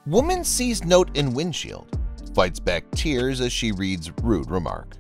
Woman sees note in windshield, fights back tears as she reads rude remark.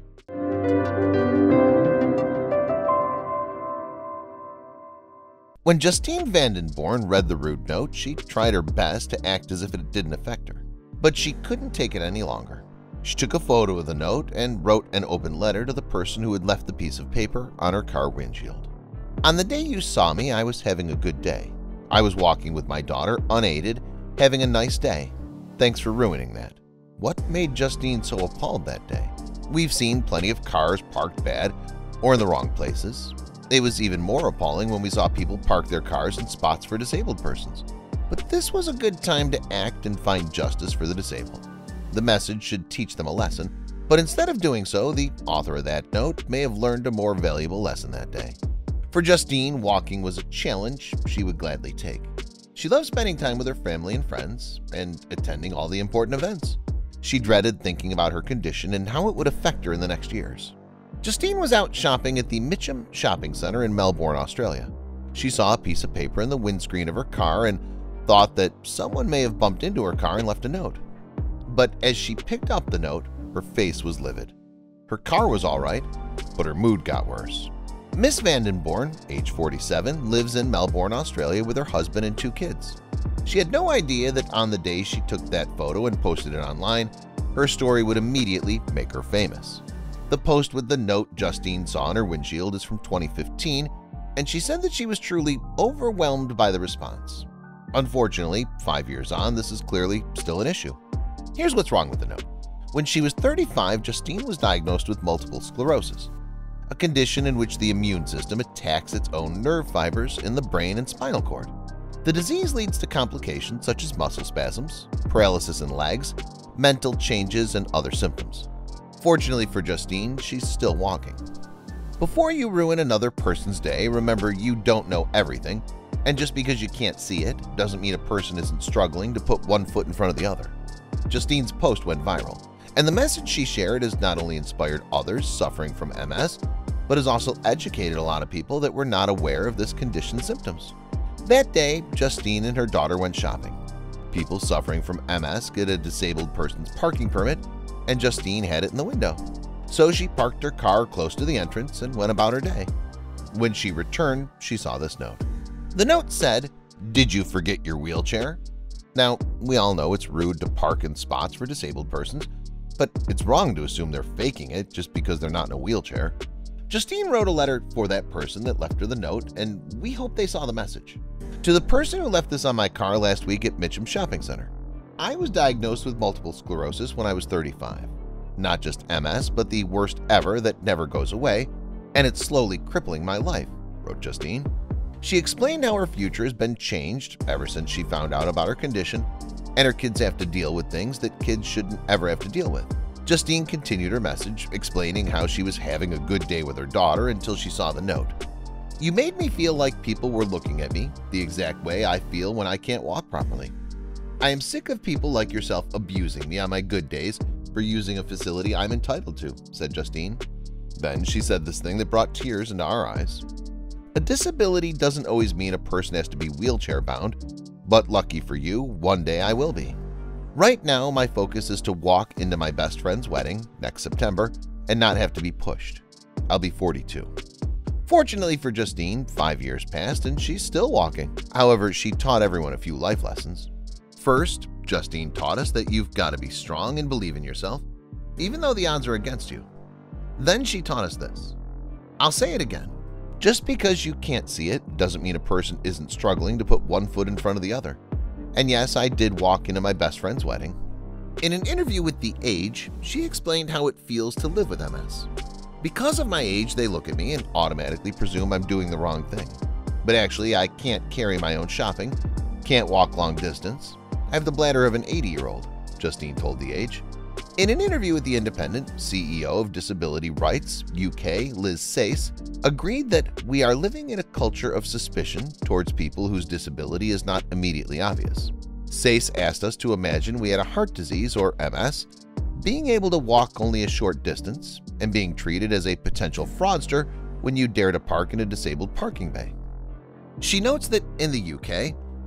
When Justine Vandenborn read the rude note, she tried her best to act as if it didn't affect her, but she couldn't take it any longer. She took a photo of the note and wrote an open letter to the person who had left the piece of paper on her car windshield. On the day you saw me, I was having a good day. I was walking with my daughter, unaided, having a nice day. Thanks for ruining that. What made Justine so appalled that day? We've seen plenty of cars parked bad or in the wrong places. It was even more appalling when we saw people park their cars in spots for disabled persons. But this was a good time to act and find justice for the disabled. The message should teach them a lesson, but instead of doing so, the author of that note may have learned a more valuable lesson that day. For Justine, walking was a challenge she would gladly take. She loved spending time with her family and friends and attending all the important events. She dreaded thinking about her condition and how it would affect her in the next years. Justine was out shopping at the Mitcham Shopping Centre in Melbourne, Australia. She saw a piece of paper in the windscreen of her car and thought that someone may have bumped into her car and left a note. But as she picked up the note, her face was livid. Her car was all right, but her mood got worse. Miss Vandenborn, age 47, lives in Melbourne, Australia with her husband and 2 kids. She had no idea that on the day she took that photo and posted it online, her story would immediately make her famous. The post with the note Justine saw on her windshield is from 2015, and she said that she was truly overwhelmed by the response. Unfortunately, 5 years on, this is clearly still an issue. Here's what's wrong with the note. When she was 35, Justine was diagnosed with multiple sclerosis, a condition in which the immune system attacks its own nerve fibers in the brain and spinal cord. The disease leads to complications such as muscle spasms, paralysis in legs, mental changes, and other symptoms. Fortunately for Justine, she's still walking. Before you ruin another person's day, remember you don't know everything, and just because you can't see it doesn't mean a person isn't struggling to put one foot in front of the other. Justine's post went viral, and the message she shared has not only inspired others suffering from MS, but has also educated a lot of people that were not aware of this condition's symptoms. That day, Justine and her daughter went shopping. People suffering from MS get a disabled person's parking permit, and Justine had it in the window. So she parked her car close to the entrance and went about her day. When she returned, she saw this note. The note said, "Did you forget your wheelchair?" Now, we all know it's rude to park in spots for disabled persons, but it's wrong to assume they're faking it just because they're not in a wheelchair. Justine wrote a letter for that person that left her the note, and we hope they saw the message. To the person who left this on my car last week at Mitcham Shopping Center. I was diagnosed with multiple sclerosis when I was 35. Not just MS, but the worst ever that never goes away, and it's slowly crippling my life, wrote Justine. She explained how her future has been changed ever since she found out about her condition, and her kids have to deal with things that kids shouldn't ever have to deal with. Justine continued her message, explaining how she was having a good day with her daughter until she saw the note. "You made me feel like people were looking at me the exact way I feel when I can't walk properly. I am sick of people like yourself abusing me on my good days for using a facility I'm entitled to," said Justine. Then she said this thing that brought tears into our eyes. A disability doesn't always mean a person has to be wheelchair-bound, but lucky for you, one day I will be. Right now, my focus is to walk into my best friend's wedding next September and not have to be pushed. I'll be 42. Fortunately for Justine, 5 years passed and she's still walking. However, she taught everyone a few life lessons. First, Justine taught us that you've got to be strong and believe in yourself, even though the odds are against you. Then she taught us this. I'll say it again. Just because you can't see it doesn't mean a person isn't struggling to put one foot in front of the other. And yes, I did walk into my best friend's wedding. In an interview with The Age, she explained how it feels to live with MS. Because of my age, they look at me and automatically presume I'm doing the wrong thing. But actually, I can't carry my own shopping, can't walk long distance. I have the bladder of an 80-year-old, Justine told The Age. In an interview with The Independent, CEO of Disability Rights UK, Liz Sayce, agreed that we are living in a culture of suspicion towards people whose disability is not immediately obvious. Sayce asked us to imagine we had a heart disease or MS, being able to walk only a short distance, and being treated as a potential fraudster when you dare to park in a disabled parking bay. She notes that in the UK,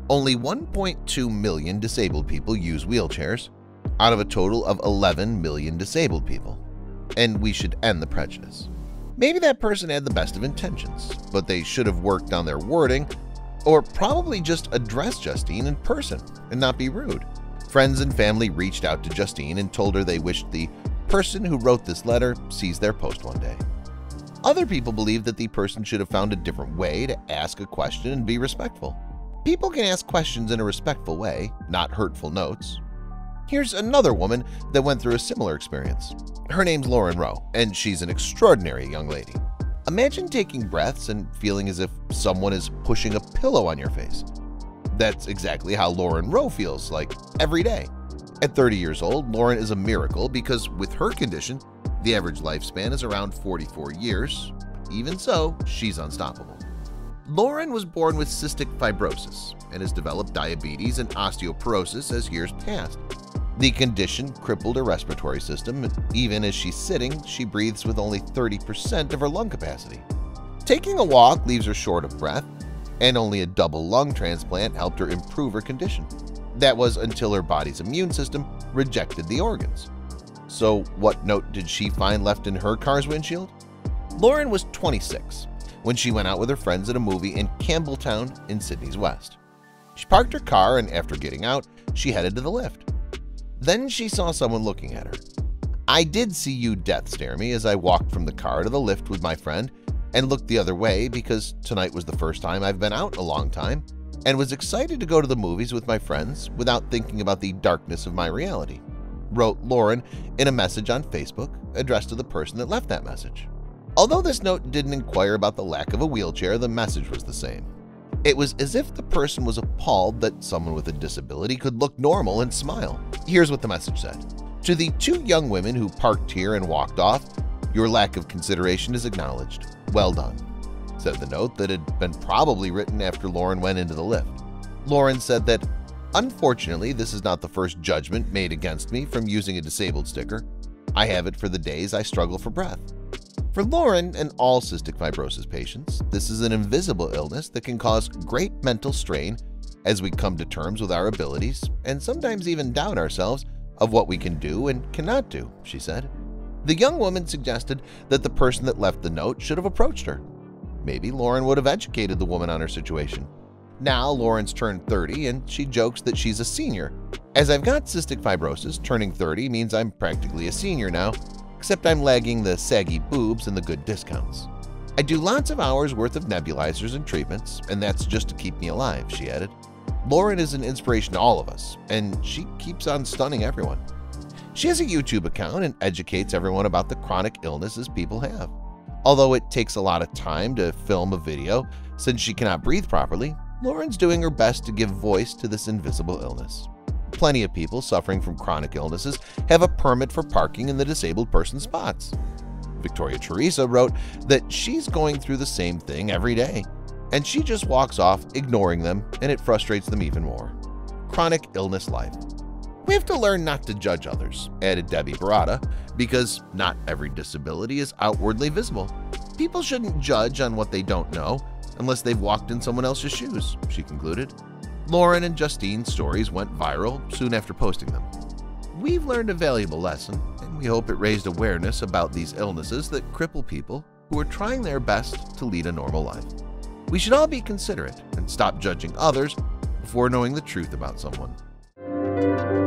Only 1.2 million disabled people use wheelchairs out of a total of 11 million disabled people, and we should end the prejudice. Maybe that person had the best of intentions, but they should have worked on their wording or probably just address Justine in person and not be rude. Friends and family reached out to Justine and told her they wished the person who wrote this letter sees their post one day. Other people believe that the person should have found a different way to ask a question and be respectful. People can ask questions in a respectful way, not hurtful notes. Here's another woman that went through a similar experience. Her name's Lauren Rowe, and she's an extraordinary young lady. Imagine taking breaths and feeling as if someone is pushing a pillow on your face. That's exactly how Lauren Rowe feels like every day. At 30 years old, Lauren is a miracle because with her condition, the average lifespan is around 44 years. Even so, she's unstoppable. Lauren was born with cystic fibrosis and has developed diabetes and osteoporosis as years passed. The condition crippled her respiratory system, and even as she's sitting, she breathes with only 30% of her lung capacity. Taking a walk leaves her short of breath, and only a double lung transplant helped her improve her condition. That was until her body's immune system rejected the organs. So what note did she find left in her car's windshield? Lauren was 26 when she went out with her friends at a movie in Campbelltown in Sydney's West. She parked her car, and after getting out, she headed to the lift. Then she saw someone looking at her. "I did see you death stare me as I walked from the car to the lift with my friend and looked the other way because tonight was the first time I've been out in a long time and was excited to go to the movies with my friends without thinking about the darkness of my reality," wrote Lauren in a message on Facebook addressed to the person that left that message. Although this note didn't inquire about the lack of a wheelchair, the message was the same. It was as if the person was appalled that someone with a disability could look normal and smile. Here's what the message said. "To the two young women who parked here and walked off, your lack of consideration is acknowledged. Well done," said the note that had been probably written after Lauren went into the lift. Lauren said that, "Unfortunately, this is not the first judgment made against me from using a disabled sticker. I have it for the days I struggle for breath." For Lauren and all cystic fibrosis patients, this is an invisible illness that can cause great mental strain as we come to terms with our abilities and sometimes even doubt ourselves of what we can do and cannot do, she said. The young woman suggested that the person that left the note should have approached her. Maybe Lauren would have educated the woman on her situation. Now Lauren's turned 30 and she jokes that she's a senior. "As I've got cystic fibrosis, turning 30 means I'm practically a senior now, except I'm lagging the saggy boobs and the good discounts. I do lots of hours worth of nebulizers and treatments, and that's just to keep me alive," she added. Lauren is an inspiration to all of us, and she keeps on stunning everyone. She has a YouTube account and educates everyone about the chronic illnesses people have. Although it takes a lot of time to film a video since she cannot breathe properly, Lauren's doing her best to give voice to this invisible illness. Plenty of people suffering from chronic illnesses have a permit for parking in the disabled person spots. Victoria Teresa wrote that she's going through the same thing every day, and she just walks off ignoring them, and it frustrates them even more. Chronic illness life. "We have to learn not to judge others," added Debbie Barada, "because not every disability is outwardly visible. People shouldn't judge on what they don't know unless they've walked in someone else's shoes," she concluded. Lauren and Justine's stories went viral soon after posting them. We've learned a valuable lesson, and we hope it raised awareness about these illnesses that cripple people who are trying their best to lead a normal life. We should all be considerate and stop judging others before knowing the truth about someone.